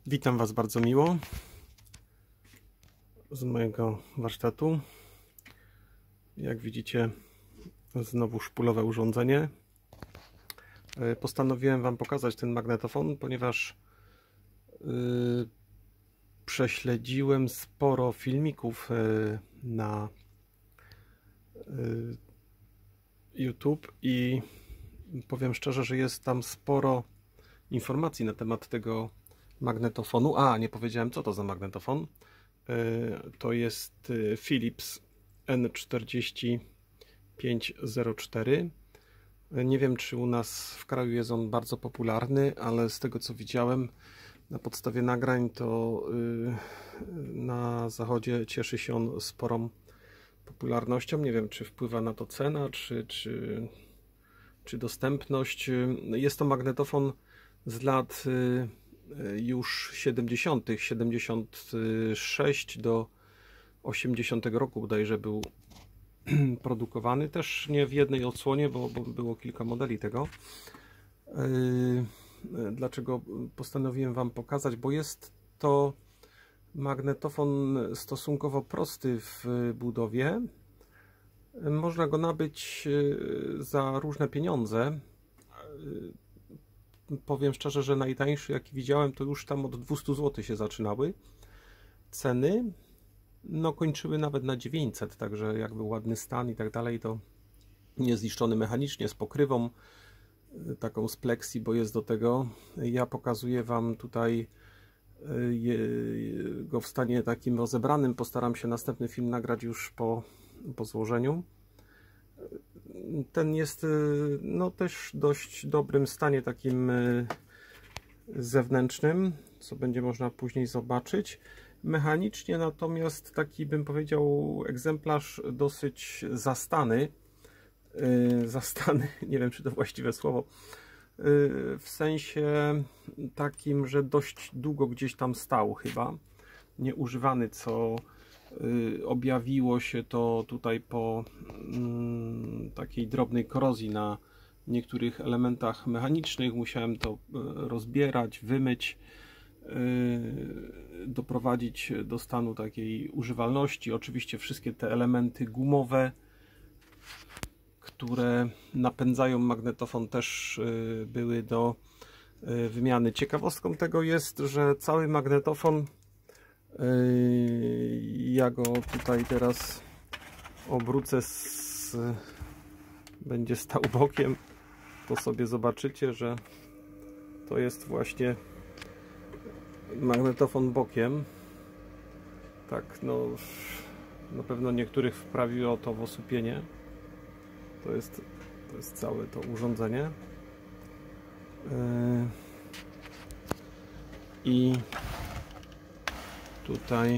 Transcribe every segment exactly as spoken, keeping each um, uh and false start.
Witam Was bardzo miło z mojego warsztatu. Jak widzicie, znowu szpulowe urządzenie. Postanowiłem Wam pokazać ten magnetofon, ponieważ yy, prześledziłem sporo filmików yy, na yy, YouTube i powiem szczerze, że jest tam sporo informacji na temat tego magnetofonu. A, nie powiedziałem, co to za magnetofon. To jest Philips N czterdzieści pięć zero cztery. Nie wiem, czy u nas w kraju jest on bardzo popularny, ale z tego, co widziałem na podstawie nagrań, to na zachodzie cieszy się on sporą popularnością. Nie wiem, czy wpływa na to cena, czy, czy, czy dostępność. Jest to magnetofon z lat już siedemdziesiątych, siedemdziesiąt sześć do osiemdziesiątego roku bodajże był produkowany, też nie w jednej odsłonie, bo, bo było kilka modeli tego. Dlaczego postanowiłem Wam pokazać? Bo jest to magnetofon stosunkowo prosty w budowie. Można go nabyć za różne pieniądze. Powiem szczerze, że najtańszy jaki widziałem, to już tam od dwustu złotych się zaczynały ceny. No kończyły nawet na dziewięćset, także jakby ładny stan i tak dalej, to niezniszczony mechanicznie, z pokrywą taką z pleksji, bo jest do tego. Ja pokazuję Wam tutaj go w stanie takim rozebranym. Postaram się następny film nagrać już po, po złożeniu. Ten jest no też w dość dobrym stanie takim zewnętrznym, co będzie można później zobaczyć. Mechanicznie natomiast taki, bym powiedział, egzemplarz dosyć zastany. Zastany, nie wiem, czy to właściwe słowo. W sensie takim, że dość długo gdzieś tam stał chyba. Nieużywany, co objawiło się to tutaj po mm, takiej drobnej korozji na niektórych elementach mechanicznych. Musiałem to rozbierać, wymyć, yy, doprowadzić do stanu takiej używalności. Oczywiście wszystkie te elementy gumowe, które napędzają magnetofon, też yy, były do yy, wymiany. Ciekawostką tego jest, że cały magnetofon, ja go tutaj teraz obrócę, z, będzie stał bokiem, to sobie zobaczycie, że to jest właśnie magnetofon bokiem. Tak, no na pewno niektórych wprawiło to w osłupienie. To jest, to jest całe to urządzenie. I tutaj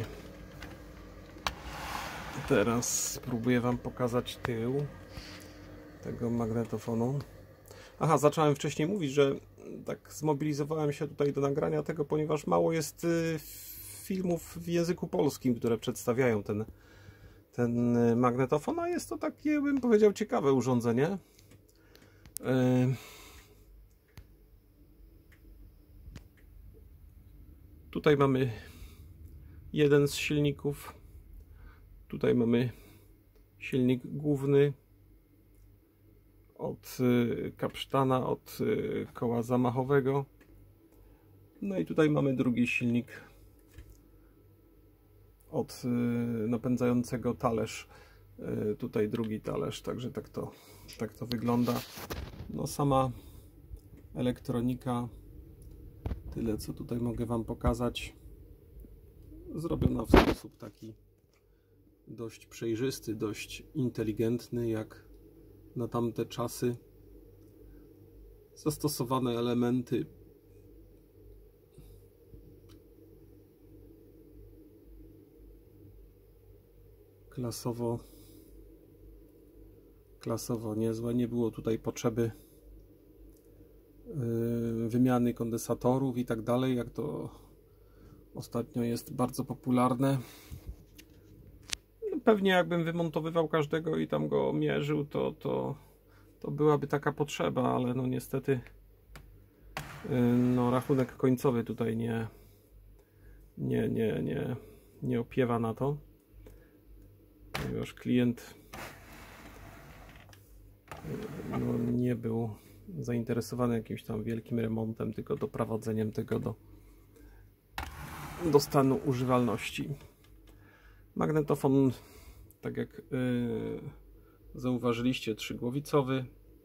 teraz spróbuję Wam pokazać tył tego magnetofonu. Aha, zacząłem wcześniej mówić, że tak zmobilizowałem się tutaj do nagrania tego, ponieważ mało jest filmów w języku polskim, które przedstawiają ten, ten magnetofon, a jest to takie, bym powiedział, ciekawe urządzenie. Tutaj mamy jeden z silników. Tutaj mamy silnik główny od kapsztana, od koła zamachowego. No i tutaj mamy drugi silnik od napędzającego talerz. Tutaj drugi talerz, także tak to, tak to wygląda. No sama elektronika, tyle co tutaj mogę Wam pokazać. Zrobiona w sposób taki dość przejrzysty, dość inteligentny, jak na tamte czasy. Zastosowane elementy klasowo klasowo niezłe. Nie było tutaj potrzeby yy, wymiany kondensatorów i tak dalej, jak to ostatnio jest bardzo popularne. Pewnie jakbym wymontowywał każdego i tam go mierzył, to, to, to byłaby taka potrzeba, ale no niestety no rachunek końcowy tutaj nie, nie, nie, nie, nie opiewa na to, ponieważ klient no, nie był zainteresowany jakimś tam wielkim remontem, tylko doprowadzeniem tego do, do stanu używalności. Magnetofon, tak jak yy, zauważyliście, trzygłowicowy,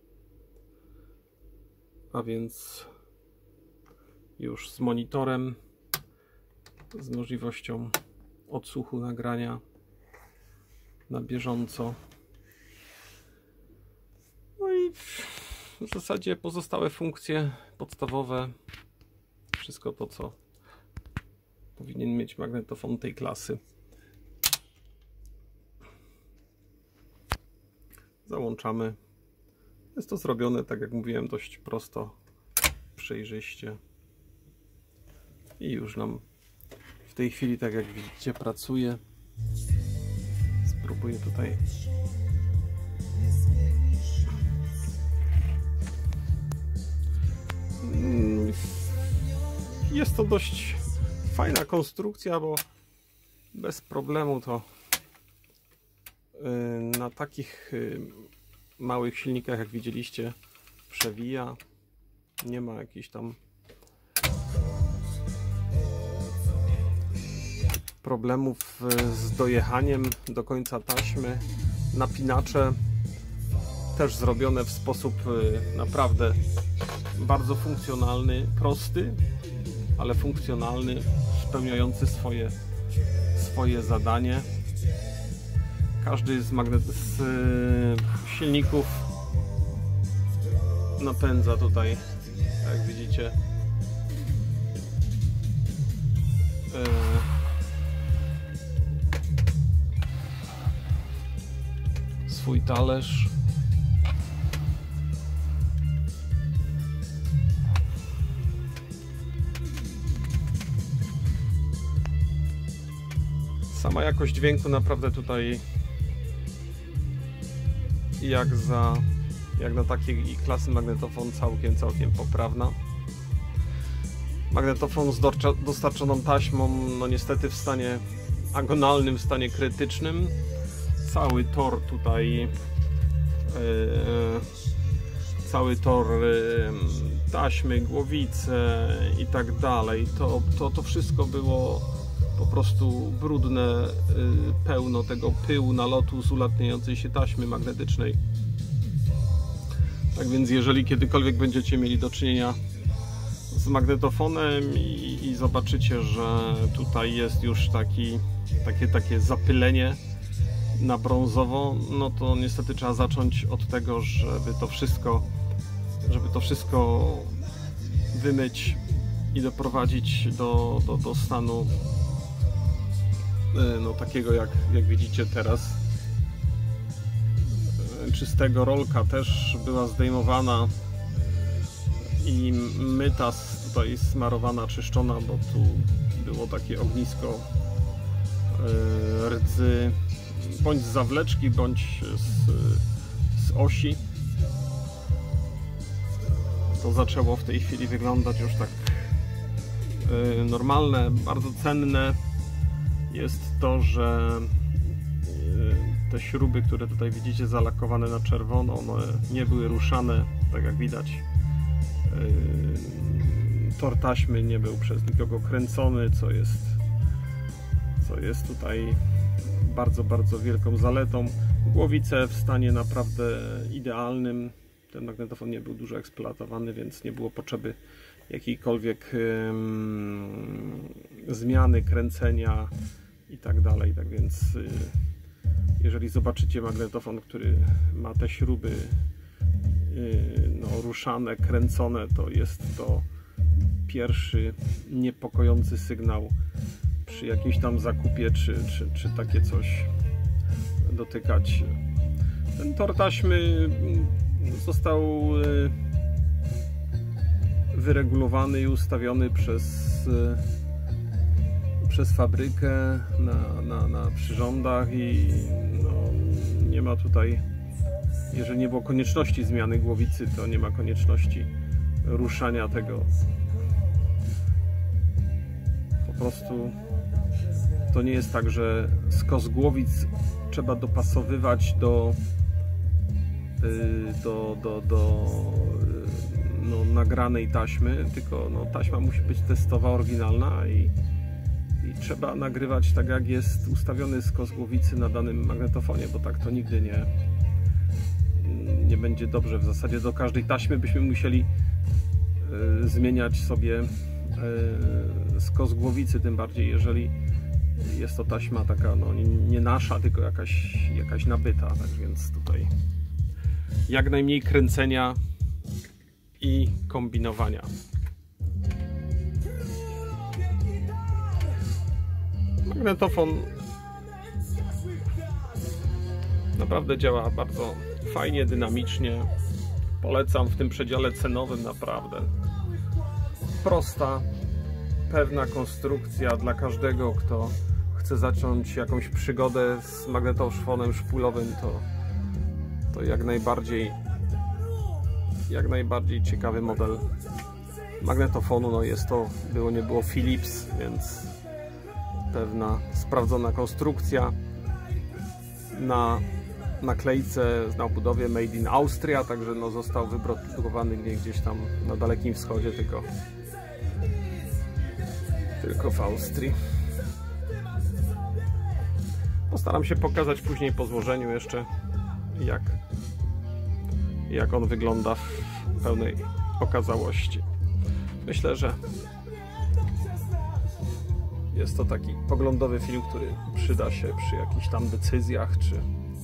a więc już z monitorem, z możliwością odsłuchu nagrania na bieżąco. No i w zasadzie pozostałe funkcje podstawowe, wszystko to, co powinien mieć magnetofon tej klasy. Załączamy. Jest to zrobione, tak jak mówiłem, dość prosto, przejrzyście. I już nam w tej chwili, tak jak widzicie, pracuje. Spróbuję tutaj. Jest to dość fajna konstrukcja, bo bez problemu to na takich małych silnikach, jak widzieliście, przewija. Nie ma jakichś tam problemów z dojechaniem do końca taśmy. Napinacze też zrobione w sposób naprawdę bardzo funkcjonalny, prosty, ale funkcjonalny, spełniający swoje, swoje zadanie. Każdy z, magnet z silników napędza tutaj, jak widzicie, swój talerz. Sama jakość dźwięku naprawdę tutaj jak za jak na takiej klasy magnetofon całkiem, całkiem poprawna. Magnetofon z dostarczoną taśmą, no niestety w stanie agonalnym, w stanie krytycznym. Cały tor tutaj yy, cały tor yy, taśmy, głowice i tak dalej, to, to, to wszystko było po prostu brudne, yy, pełno tego pyłu, nalotu z ulatniającej się taśmy magnetycznej. Tak więc jeżeli kiedykolwiek będziecie mieli do czynienia z magnetofonem i, i zobaczycie, że tutaj jest już taki, takie, takie zapylenie na brązowo, no to niestety trzeba zacząć od tego, żeby to wszystko, żeby to wszystko wymyć i doprowadzić do, do, do stanu no, takiego, jak, jak widzicie teraz. Czystego. Rolka też była zdejmowana i myta tutaj smarowana, czyszczona, bo tu było takie ognisko rdzy, bądź z zawleczki, bądź z, z osi. To zaczęło w tej chwili wyglądać już tak normalne. Bardzo cenne jest to, że te śruby, które tutaj widzicie zalakowane na czerwono, one nie były ruszane, tak jak widać. Tor taśmy nie był przez nikogo kręcony, co jest, co jest tutaj bardzo, bardzo wielką zaletą. Głowice w stanie naprawdę idealnym. Ten magnetofon nie był dużo eksploatowany, więc nie było potrzeby jakiejkolwiek um, zmiany, kręcenia i tak dalej. Tak więc y, jeżeli zobaczycie magnetofon, który ma te śruby y, no, ruszane, kręcone, to jest to pierwszy niepokojący sygnał przy jakimś tam zakupie, czy, czy, czy takie coś dotykać. Ten tor taśmy został wyregulowany i ustawiony przez, przez fabrykę na, na, na przyrządach i no, nie ma tutaj, jeżeli nie było konieczności zmiany głowicy, to nie ma konieczności ruszania tego. Po prostu to nie jest tak, że skos głowic trzeba dopasowywać do do, do, do no, nagranej taśmy, tylko no, taśma musi być testowa, oryginalna i, i trzeba nagrywać tak, jak jest ustawiony skos głowicy na danym magnetofonie, bo tak to nigdy nie nie będzie dobrze. W zasadzie do każdej taśmy byśmy musieli y, zmieniać sobie y, skos głowicy, tym bardziej jeżeli jest to taśma taka no, nie, nie nasza, tylko jakaś, jakaś nabyta, tak więc tutaj jak najmniej kręcenia i kombinowania. Magnetofon naprawdę działa bardzo fajnie, dynamicznie. Polecam w tym przedziale cenowym naprawdę. Prosta, pewna konstrukcja dla każdego, kto chce zacząć jakąś przygodę z magnetofonem szpulowym, to, to jak najbardziej jak najbardziej ciekawy model magnetofonu. No jest to, było nie było Philips, więc pewna sprawdzona konstrukcja. Na naklejce na obudowie Made in Austria, także no został wyprodukowany nie gdzieś tam na Dalekim Wschodzie, tylko, tylko w Austrii. Postaram się pokazać później po złożeniu jeszcze, jak, jak on wygląda w pełnej okazałości. Myślę, że jest to taki poglądowy film, który przyda się przy jakichś tam decyzjach, czy,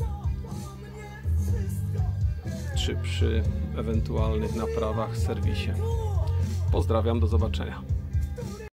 czy przy ewentualnych naprawach w serwisie. Pozdrawiam, do zobaczenia.